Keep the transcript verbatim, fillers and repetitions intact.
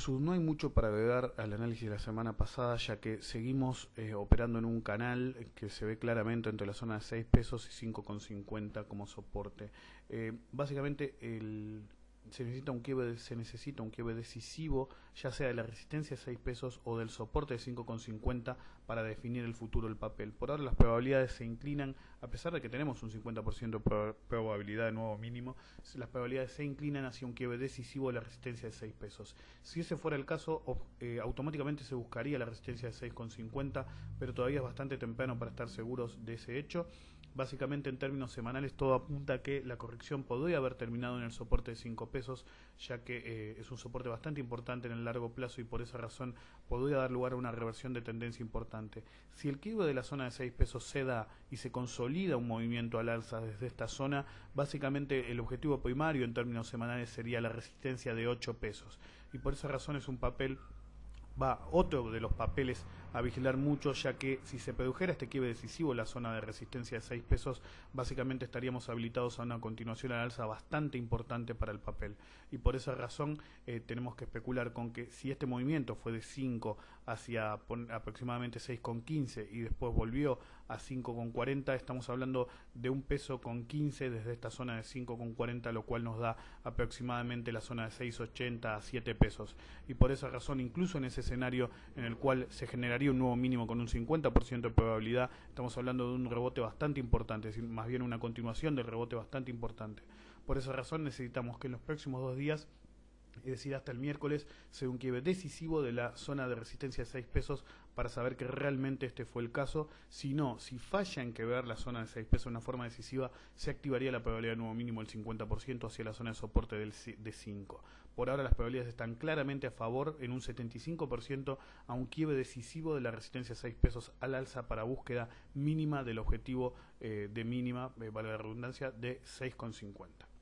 Jesús, no hay mucho para agregar al análisis de la semana pasada, ya que seguimos eh, operando en un canal que se ve claramente entre la zona de seis pesos y cinco con cincuenta como soporte. Eh, básicamente el, se necesita un quiebre, se necesita un quiebre decisivo, ya sea de la resistencia de seis pesos o del soporte de cinco con cincuenta para definir el futuro del papel. Por ahora las probabilidades se inclinan, a pesar de que tenemos un cincuenta por ciento de probabilidad de nuevo mínimo, las probabilidades se inclinan hacia un quiebre decisivo de la resistencia de seis pesos. Si ese fuera el caso, eh, automáticamente se buscaría la resistencia de seis con cincuenta, pero todavía es bastante temprano para estar seguros de ese hecho. Básicamente en términos semanales todo apunta a que la corrección podría haber terminado en el soporte de cinco pesos, ya que eh, es un soporte bastante importante en el largo plazo y por esa razón podría dar lugar a una reversión de tendencia importante. Si el quiebre de la zona de seis pesos se da y se consolida un movimiento al alza desde esta zona, básicamente el objetivo primario en términos semanales sería la resistencia de ocho pesos y por esa razón es un papel va otro de los papeles a vigilar mucho, ya que si se produjera este quiebre decisivo en la zona de resistencia de seis pesos, básicamente estaríamos habilitados a una continuación al alza bastante importante para el papel. Y por esa razón eh, tenemos que especular con que si este movimiento fue de cinco hacia aproximadamente seis con quince y después volvió a cinco con cuarenta, estamos hablando de un peso con quince desde esta zona de cinco con cuarenta, lo cual nos da aproximadamente la zona de seis ochenta a siete pesos. Y por esa razón, incluso en ese escenario en el cual se generaría un nuevo mínimo con un cincuenta por ciento de probabilidad, estamos hablando de un rebote bastante importante, es decir, más bien una continuación del rebote bastante importante. Por esa razón necesitamos que en los próximos dos días, es decir, hasta el miércoles, sea un quiebre decisivo de la zona de resistencia de seis pesos para saber que realmente este fue el caso. Si no, si falla en quebrar la zona de seis pesos de una forma decisiva, se activaría la probabilidad de nuevo mínimo del cincuenta por ciento hacia la zona de soporte del de cinco. Por ahora las probabilidades están claramente a favor, en un setenta y cinco por ciento, a un quiebre decisivo de la resistencia de seis pesos al alza para búsqueda mínima del objetivo eh, de mínima, eh, vale la redundancia, de seis con cincuenta.